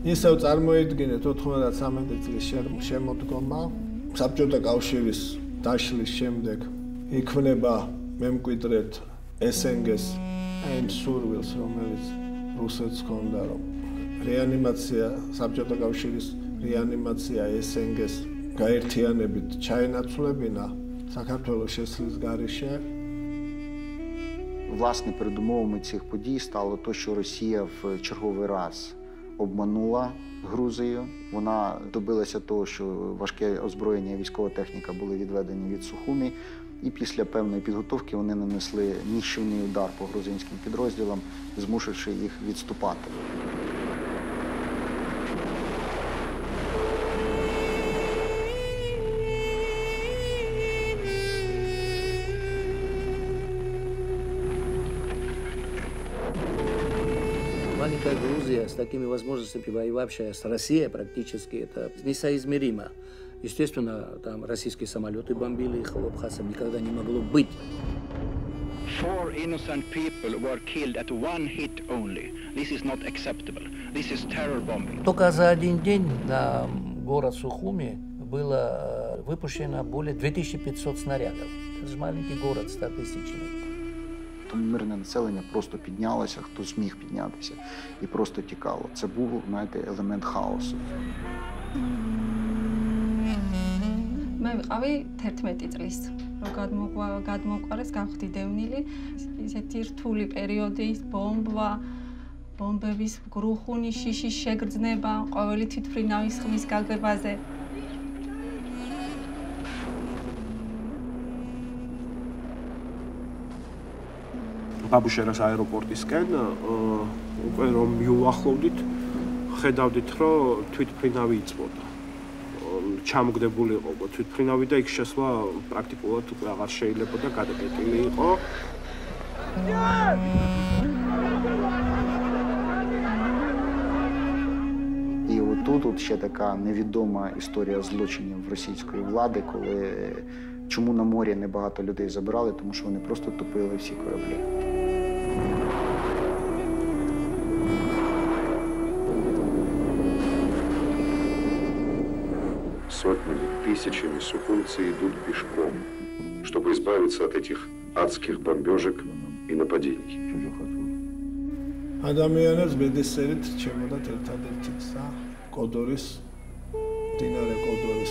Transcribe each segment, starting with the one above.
ისევ წარმოიდგინეთ 93 წლის შემოდგომა, საბჭოთა კავშირის დაშლის შემდეგ იქმნება მემკვიდრედ SNG-ს იმ სურვილს, რომელიც რუსეთს ჰქონდა, რომ რეანიმაცია, საბჭოთა კავშირის რეანიმაცია SNG-ს გაერთიანებით ჩაენაცვლებინა საქართველოს შესვლის გარეშე. Власне, передумовами цих подій стало те, що Росія в черговий раз обманула Грузію. Вона добилася того, що важке озброєння і військова техніка були відведені від Сухумі. І після певної підготовки вони нанесли нищівний удар по грузинським підрозділам, змусивши їх відступати. Маленькая Грузия с такими возможностями, воевавшая с Россией практически, это несоизмеримо. Естественно, там российские самолеты бомбили их, абхазцам никогда не могло быть. 4 innocent people were killed at one hit only. This is not acceptable. This is terror bombing. Только за один день на город Сухуми было выпущено более 2500 снарядов. Это же маленький город, 100-тысячный. Тому мирне населення просто піднялося, хто зміг піднятися, і просто тікало. Це був, знаєте, елемент хаосу. მე ვიყავი 11 წლის. რომ გადმოყვარეს გავხდიდევნილი, ისეთი რთული პერიოდი, ბომბების გრუხუნი, შიშის შეგრძნება, ყოველი თვითმფრინავის ხმის გაგებაზე. ბაბუშერას აეროპორტისკენ უკვე რომ მიუახლოვდით, ხედავდით, რომ თვითმფრინავი იწვოდა. ჩამოგდებული იყო თვითმფრინავი და იქ შესვლა პრაქტიკულად უკვე აღარ შეიძლებოდა, გადაკეტილი იყო. І отут ще така невідома історія злочинів російської влади, коли чому на морі небагато людей забирали, тому що вони просто топили всі кораблі. Сотнями, тысячами сухумцы идут пешком, чтобы избавиться от этих адских бомбежек и нападений. ადამიანებს ბედისწერით ჩემოდათ ერთადერთი გზა კოდორის, მდინარე კოდორის.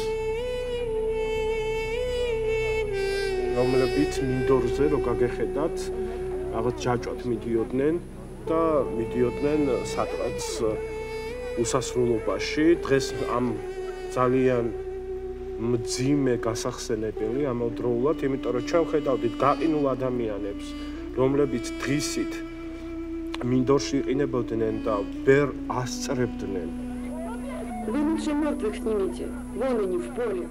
რომლებიც მინდორზე რო გაგეხედათ, რაღაც ჯაჭვად მიდიოდნენ და მიდიოდნენ სადღაც უსასრულობაში. დღეს ამ ძალიან მძიმე გასახსენებელი ამავდროულად, იმიტომ რომ ჩვენ ხედავდით გაყინულ ადამიანებს, რომლებიც დღისით მინდორში იყინებოდნენ და ვერ ასწრებდნენ. Вы лучше мертвых снимите. Вон они в поле.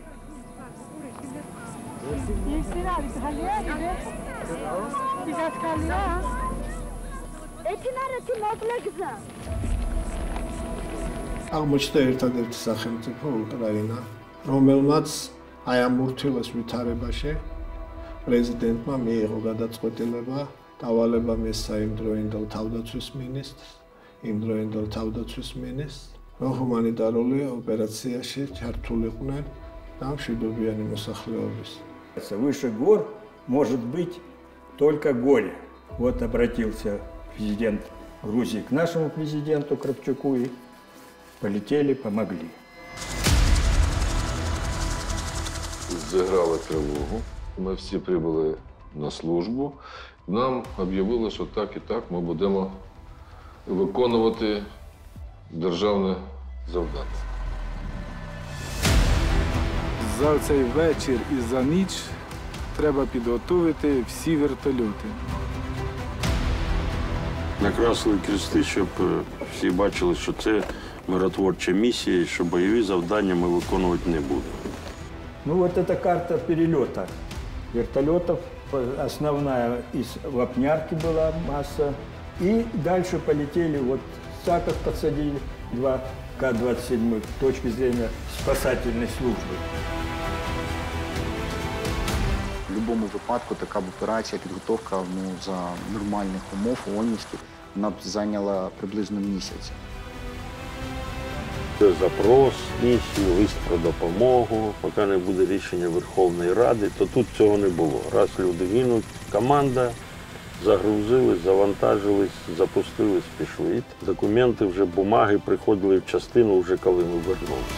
აღმოჩნდა ერთადერთი სახელმწიფო უკრაინა, რომელმაც აი ამ ურთულეს ვითარებაში პრეზიდენტმა მიიღო გადაწყვეტილება დავალება მისცა იმდროინდელ თავდაცვის მინისტრს, იმდროინდელ თავდაცვის მინისტრს, რომ ჰუმანიტარული ოპერაციაში ჩართულიყვნენ და მშვიდობიანი მოსახლეობის. Выше гор может быть только горе. Вот обратился президент Грузии к нашему президенту Кравчуку и полетели, помогли. Зіграли тривогу. Ми всі прибули на службу. Нам об'явили, що так і так ми будемо виконувати державне завдання. За цей вечір і за ніч треба підготувати всі вертольоти. Накрасили крести, щоб всі бачили, що це миротворча місія, і що бойові завдання ми виконувати не будемо. Ну вот это карта перелета вертолетов. Основная из Вапнярки была масса. И дальше полетели, вот Саков подсадили, 2 К-27 с точки зрения спасательной службы. В будь-якому випадку така б операція, підготовка за нормальних умов, ООНівських, вона б зайняла приблизно місяць. Запрос, місію, лист про допомогу. Поки не буде рішення Верховної Ради, то тут цього не було. Раз люди гинуть, команда, загрузились, завантажились, запустились, пішли. Документи, вже бумаги приходили в частину, вже коли ми вернулися.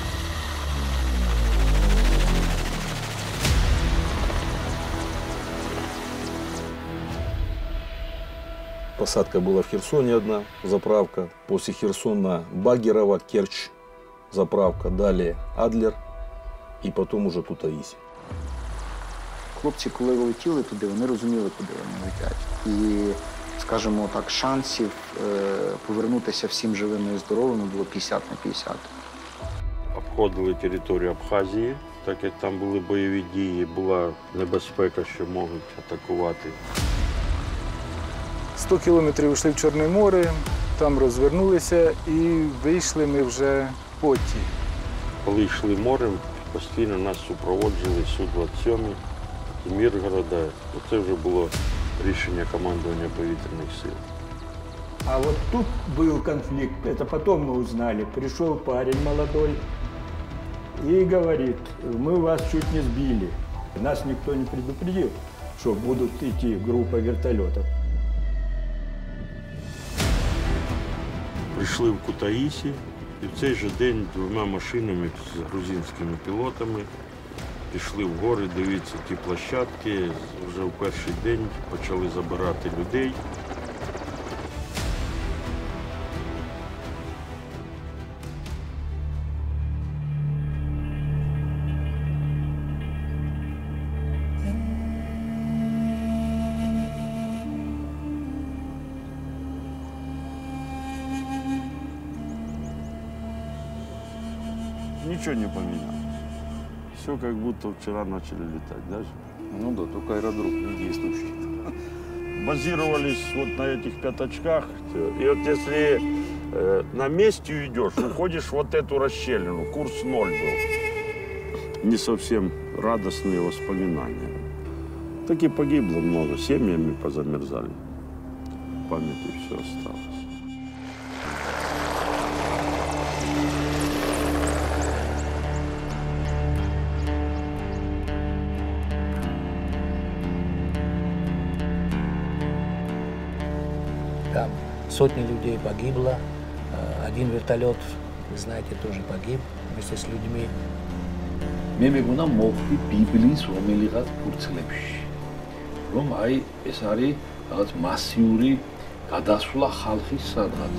Посадка была в Херсоне одна, заправка. После Херсона Багерово, Керчь, заправка. Далее Адлер и потом уже Кутаиси. Хлопці, коли летіли туди, вони розуміли, куди вони летять. І, скажімо так, шансів повернутися всім живими і здоровими було 50 на 50. Обходили територію Абхазії, так як там були бойові дії, була небезпека, що можуть атакувати. 100 кілометрів йшли в Чорне море, там розвернулися і вийшли ми вже в поті. Коли йшли морем, постійно нас супроводжували Су-27 з Миргорода. Це вже було рішення командування повітряних сил. А вот тут был конфликт, это потом мы узнали. Пришел парень молодой и говорит, мы вас чуть не сбили. Нас никто не предупредил, что будут идти группа вертолетов. Прийшли в Кутаїсі і в цей же день 2 машинами з грузинськими пілотами пішли в гори, дивіться ті площадки. Вже в перший день почали забирати людей. Ничего не поменялось. Все как будто вчера начали летать даже. Ну да, только аэродром не действующий. Базировались вот на этих пятачках. И вот если на месте идешь, уходишь в вот эту расщелину, курс 0 был. Не совсем радостные воспоминания. Так и погибло много, семьями позамерзали. В памяти все осталось. Там сотни людей погибло, один вертолет, вы знаете, тоже погиб вместе с людьми. მე მეგონა მოვხვდი ბიბლის რომელიღაც ფურცლებში, რომ აი ეს არის რაღაც მასიური გადასვლა ხალხის სადღაც.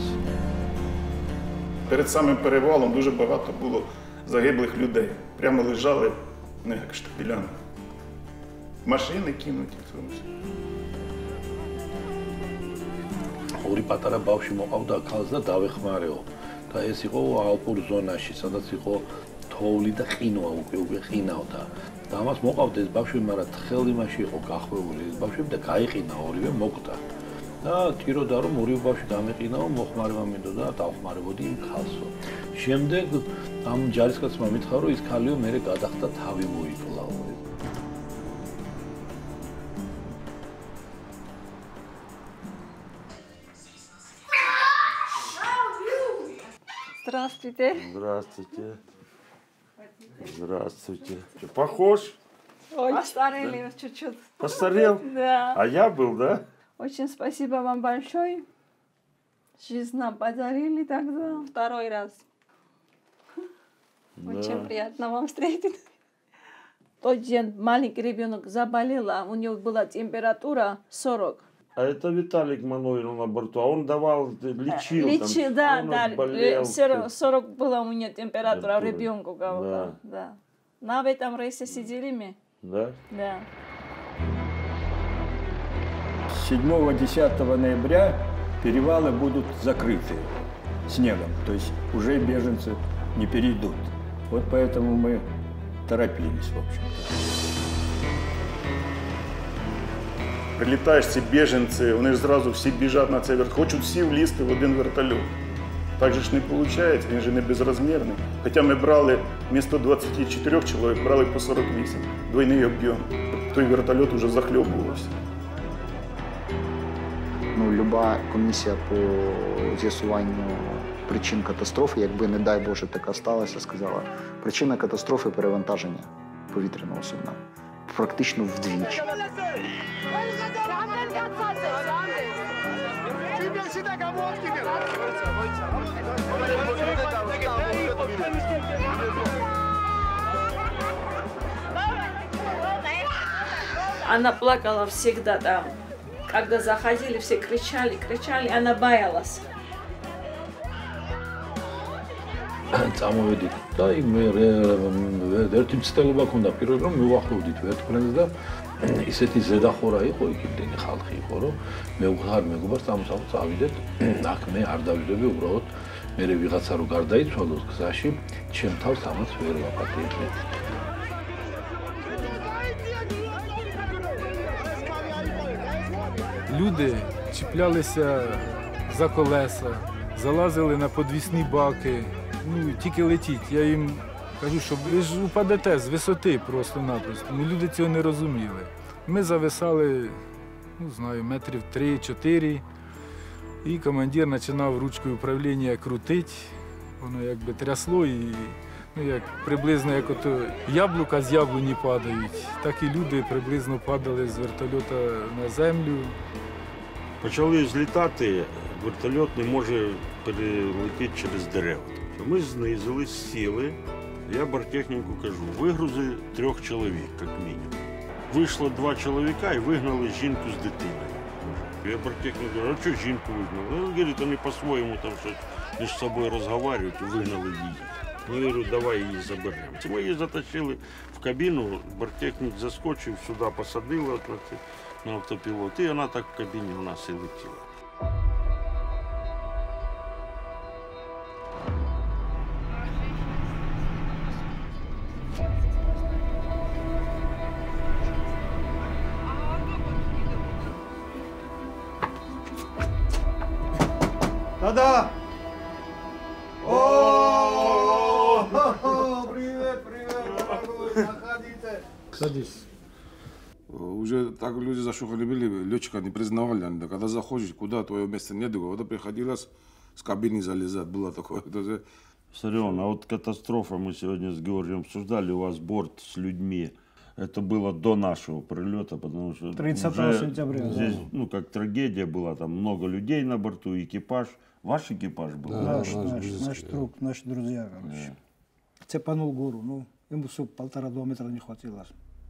Перед самим перевалом дуже багато було загиблих людей. Прямо лежали як штабелями. Машини кинуті. ორი პატარა ბავშვი მოყავდა ქალს და დავეხმარეო. და ეს იყო ალპურ ზონაში, სადაც იყო თოვლი და ყინვა უკვე ყინავდა. და ამას მოყავდა ეს ბავშვი, მაგრამ თხელი მაშინ იყო გახვეული ეს ბავშვები და გაიყინა ორივე მოკვდა. და ტიროდა რომ ორივე ბავშვი გამეყინაო, მოხმარება მინდოდა და დავხმარებოდი იმ ქალსო. შემდეგ ამ ჯარისკაცმა მითხრა რომ ის ქალიო მერე გადახდა თავი მოიკვლაო. Здравствуйте. Здравствуйте. Здравствуйте. Похож? Постарели чуть-чуть. Постарел? Да. А я был, да? Очень спасибо вам большое. Жизнь нам подарили тогда. Второй раз. Очень приятно вам встретить. Тот день маленький ребенок заболел, у него была температура 40. А это Виталик Мануил на борту, а он давал, лечил. Лечил, да, да. Болел. 40 была у меня температура, ребенку говорила. Да. На этом рейсе сидели мы. Да? Да. 7-10 ноября перевалы будут закрыты снегом, то есть уже беженцы не перейдут. Вот поэтому мы торопились, в общем-то. Прилітаєш, ці біженці, вони ж зразу всі біжать на цей вертольот. Хочуть всі влізти в один вертольот. Так же ж не виходить, він же не безрозмірний. Хоча ми брали, вмісто 24 чоловік, брали по 48. Двойний об'єм. Той вертольот вже захльобувався. Ну, люба комісія по з'ясуванню причин катастрофи, якби, не дай Боже, така сталася, сказала, причина катастрофи – перевантаження повітряного судна. Практично вдвічі. Она плакала всегда там. Когда заходили, все кричали, она боялась. წამოვედით და მე ერთი მცდელობა ქონდა პირველ რომ მივახლოვდით ვერტმფრენს და ისეთი ზედახურა იყო იქ იმდენი ხალხი იყო რომ მე უხარ მეგობარს წავიდეთ აქ მე არ დავიდები უბრალოდ მე ვიღაცა რო გარდაიცვალოს გზაში ჩემ თავს ამას ვერ ვაპატიებდეთ. Люди чіплялися за колеса, залазили на подвісні баки. Ну, тільки летіть. Я їм кажу, що ви ж упадете з висоти просто-напросто. Ну, люди цього не розуміли. Ми зависали, ну, знаю, метрів 3-4. І командир починав ручкою управління крутити. Воно якби трясло і ну, як, приблизно як ото яблука з яблуні падають, так і люди приблизно падали з вертольота на землю. Почали злітати, вертольот не може перелетіти через дерева. Ми знизились, сіли, я борттехніку кажу, вигрузи 3 чоловік, як мінімум. Вийшло 2 чоловіка і вигнали жінку з дитиною. Я борттехніку кажу, а що жінку вигнали? Він говорить, вони по-своєму там щось між собою розмовляють і вигнали її. Я говорю, давай її заберемо. Ми її затащили в кабіну, борттехнік заскочив, сюди посадили на автопілот, і вона так в кабіні у нас і летіла. Да-да! О, привет, дорогой, заходите. Садись. Уже так люди зашухали были, летчика не признавали. Они, когда заходишь, куда твое место нет, вот приходилось с кабины залезать, было такое. Сарион, а вот катастрофа, мы сегодня с Георгием обсуждали, у вас борт с людьми. Это было до нашего прилета, потому что 30 сентября. Здесь, ну, как трагедия была, там много людей на борту, экипаж. Ваш экипаж был? Да, наш друг, наши друзья, короче. Цепанул гору, ну, ему все 1,5-2 метра не хватило.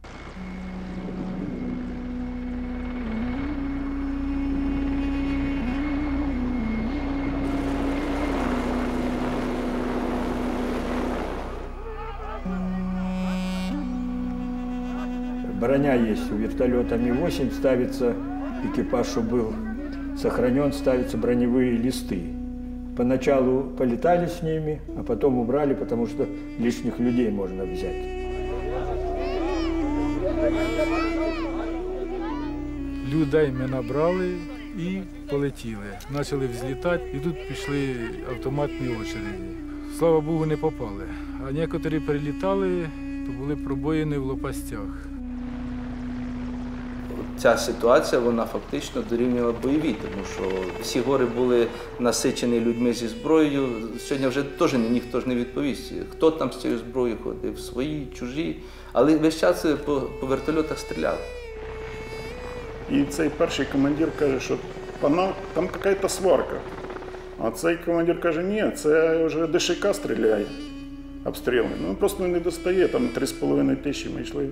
Броня есть у вертолета Ми-8, ставится экипаж, чтобы был сохранен, ставятся броневые листы. Поначалу полетали с ними, а потом убрали, потому что лишних людей можно взять. Людей ми набрали і полетіли. Почали взлітати, і тут пішли автоматні очереди. Слава Богу, не попали. А некоторі прилітали, то були пробоїни в лопастях. Ця ситуація, вона фактично дорівнювала бойовій, тому що всі гори були насичені людьми зі зброєю. Сьогодні вже теж ніхто ж не відповість, хто там з цією зброєю ходив, свої, чужі. Але весь час по вертольотах стріляли. І цей перший командир каже, що там якась сварка. А цей командир каже, ні, це вже ДШК стріляє, обстріли. Ну просто не достає, там 3,5 тисячі ми йшли.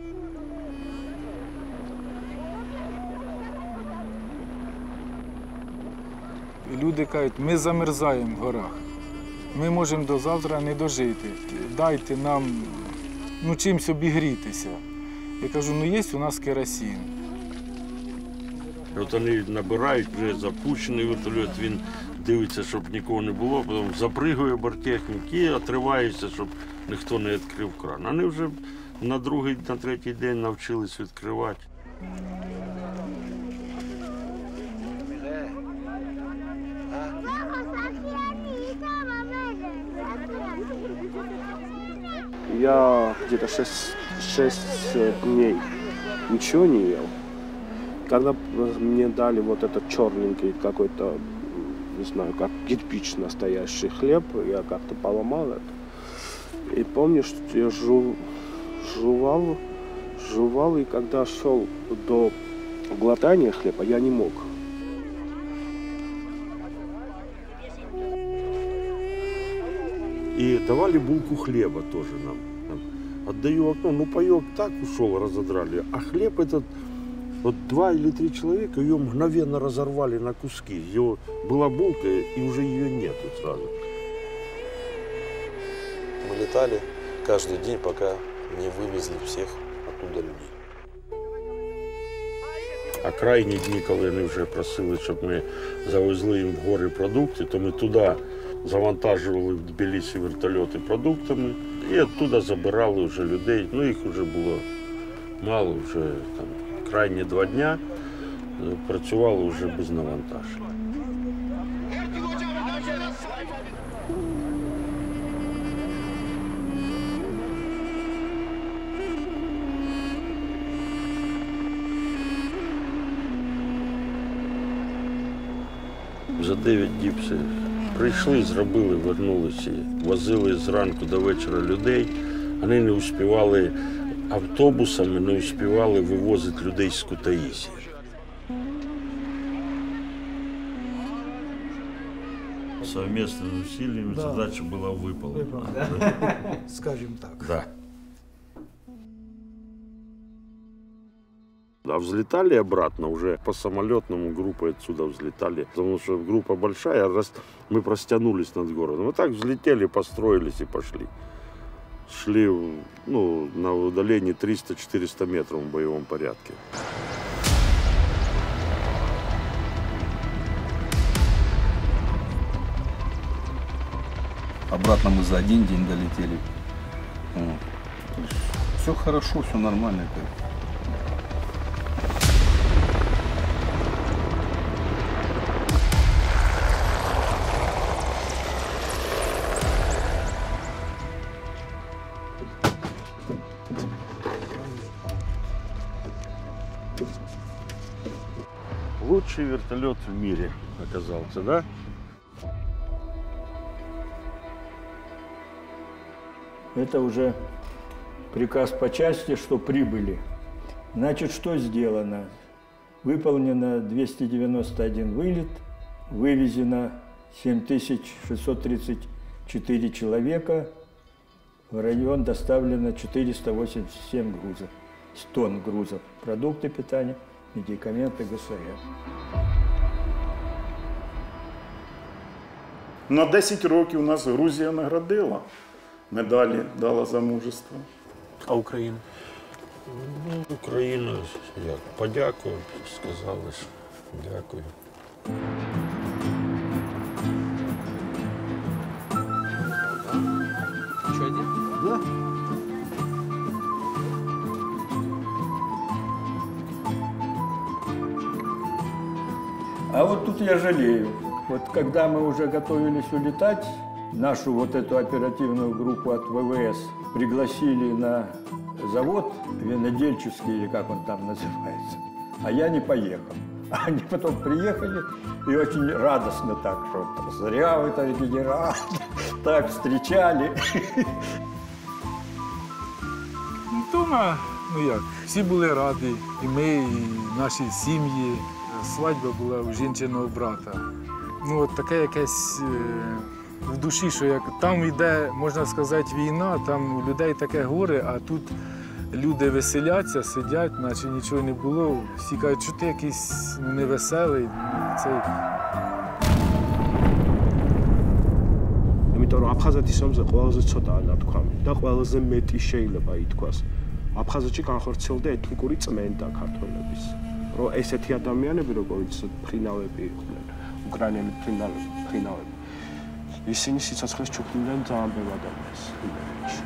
Люди кажуть, ми замерзаємо в горах, ми можемо до завтра не дожити, дайте нам чимось обігрітися. Я кажу, є у нас керосин. От вони набирають, вже запущений вертольот, він дивиться, щоб нікого не було, потім запригує борттехнік і отривається, щоб ніхто не відкрив кран. Вони вже на другий, на третій день навчились відкривати. Я где-то 6 дней ничего не ел. Когда мне дали вот этот черненький какой-то не знаю, как кирпич настоящий хлеб. Я как-то поломал это. И помню, что я жевал, и когда шел до глотания хлеба, я не мог. И давали булку хлеба тоже нам. Отдаю окно, ну паёк так ушел, разодрали. А хлеб этот, вот 2 или 3 человека ее мгновенно разорвали на куски. Ее была булка, и уже ее нету сразу. Мы летали каждый день, пока не вывезли всех оттуда людей. А крайні дні, коли вони вже просили, щоб ми завезли їм в гори продукти, то ми туди завантажували в Тбілісі вертольоти продуктами і оттуда забирали вже людей. Ну, їх вже було мало, вже там крайні 2 дня працювали вже без навантаження. За 9 діб все прийшли, зробили, вернулися, возили зранку до вечора людей. Вони не успівали автобусами, не успівали вивозити людей з Кутаїсі. Совместными усилиями задача была выполнена. Скажем так. Да. А взлетали обратно уже по самолетному, группой отсюда взлетали. Потому что группа большая, раз мы простянулись над городом. Вот так взлетели, построились и пошли. Шли на удалении 300-400 метров в боевом порядке. Обратно мы за 1 день долетели. Все хорошо, все нормально. Лучший вертолет в мире оказался, да? Это уже приказ по части, что прибыли. Значит, что сделано? Выполнено 291 вылет, вывезено 7634 человека, в район доставлено 487 грузов, тонн грузов, продукты питания, медикаменты, ГСР. На 10 років нас Грузія наградила. Медалі дала за мужество. А Україна? Україна, як, подякую, сказали, що дякую. Что, один? Да. А вот тут я жалею. Вот когда мы уже готовились улетать, нашу вот эту оперативную группу от ВВС пригласили на завод винодельческий, или как он там называется, а я не поехал. А они потом приехали и очень радостно так, что зря вы, товарищ генерал, так встречали. Дома, як, всі були раді, і ми, і наші сім'ї. Свадьба була у жінчиного брата. Ну, от таке якесь в душі, що як там йде, можна сказати, війна, там у людей таке горе, а тут люди веселяться, сидять, наче нічого не було. Всі кажуть, що ти якийсь невеселий. იმიტომ რომ აფხაზეთის ომზე ყველაზე ცოტაა ნათქვამი და ყველაზე მეტი შეიძლება ითქვას. აფხაზეთში განხორციელდა ეთნიკური წმენდა ქართველების. რომ ესეთი ადამიანები, როგორც ფრინავები იყვნენ, უკრაინელი ფრინავები, ისინი სიცოცხლის ჩუქნიდან ძალიან ბევრ ადამიანს იბერეთში.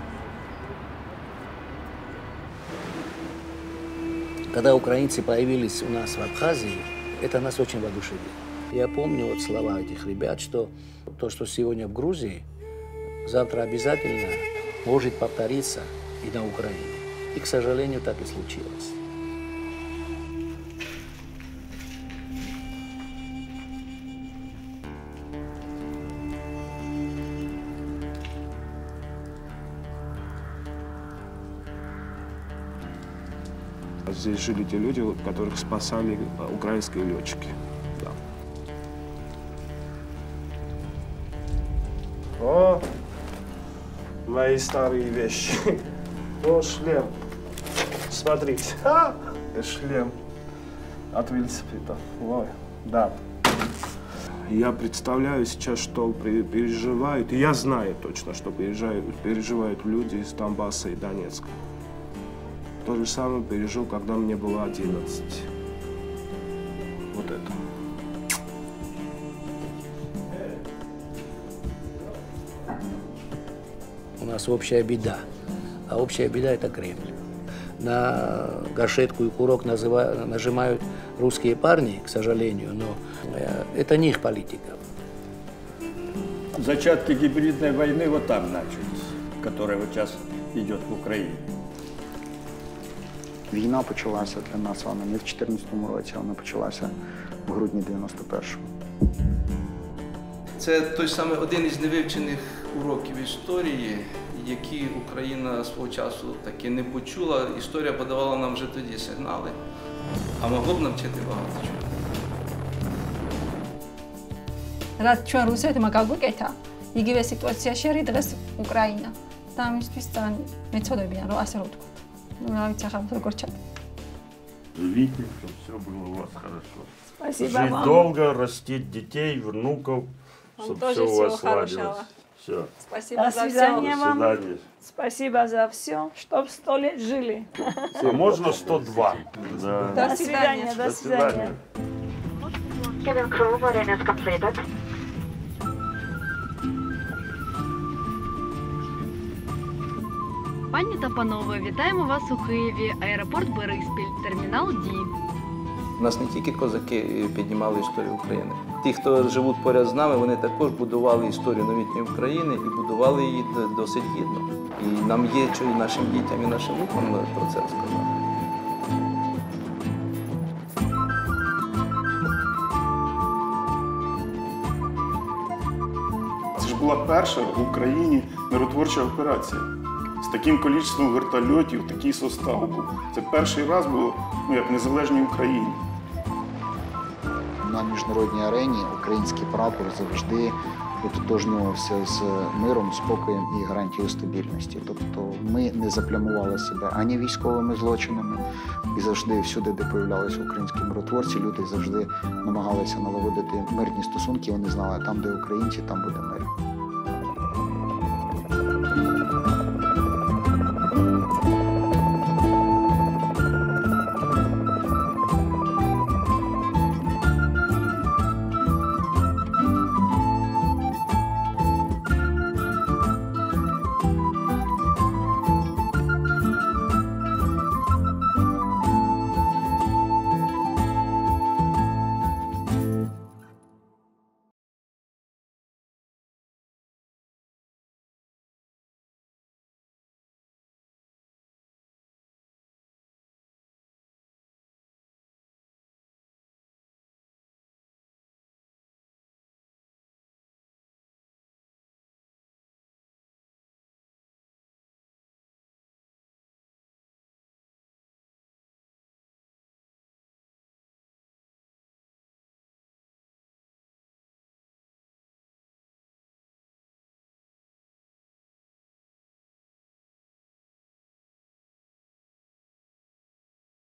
Когда украинцы появились у нас в Абхазии, это нас очень воодушевило. Я помню вот слова этих ребят, что то, что сегодня в Грузии, завтра обязательно может повториться и на Украине. И, к сожалению, так и случилось. здесь жили те люди, которых спасали украинские летчики. Да. О, мои старые вещи. О, шлем. Смотрите. Шлем от велосипеда. Ой, да. Я представляю сейчас, что переживают, и я знаю точно, что переживают люди из Донбасса и Донецка. То же самое пережил, когда мне было 11. Вот это. У нас общая беда, а общая беда – это Кремль. На гашетку и курок нажимают русские парни, к сожалению, но это не их политика. Зачатки гибридной войны вот там начались, которая вот сейчас идет в Україні. Війна почалася для нас з вами не в 2014 році, вона почалася в грудні 91-го. Це той самий один із невивчених уроків історії, які Україна свого часу таки не почула. Історія подавала нам вже тоді сигнали, а могло б навчити багато чого. რაც ჩვენ რუსეთმა გაგვიკეთა, იგივე სიტუაციაში არის დღეს უკრაინა. და ამისთვის ძალიან მეცოდებიან, რომ ასე რომ ვთქვა. Ну, რა ვიცი, ახლა როგორ ჩატო. Видите, чтобы все было у вас хорошо. Спасибо Жить вам. долго, растить детей, внуков, чтобы тоже все у всего вас сладилось. хорошего. Все. Спасибо за все. До свидания. Спасибо за все, чтоб 100 лет жили. А можно 102? Да. До свидания, до свидания. Cabin crew, boarding is completed. Пані та панове, вітаємо вас у Києві, аеропорт Бориспіль, термінал Ді. У нас не тільки козаки піднімали історію України. Ті, хто живуть поряд з нами, вони також будували історію новітньої України і будували її досить гідно. І нам є що і нашим дітям, і нашим внукам про це розказати. Це ж була перша в Україні миротворча операція. З таким кількістю вертольотів, такий состав був. Це перший раз було як в незалежній Україні. На міжнародній арені український прапор завжди ототожнювався з миром, спокоєм і гарантією стабільності. Тобто ми не заплямували себе ані військовими злочинами, і завжди всюди, де появлялися українські миротворці, люди завжди намагалися налагодити мирні стосунки, вони знали, там, де українці, там буде мир.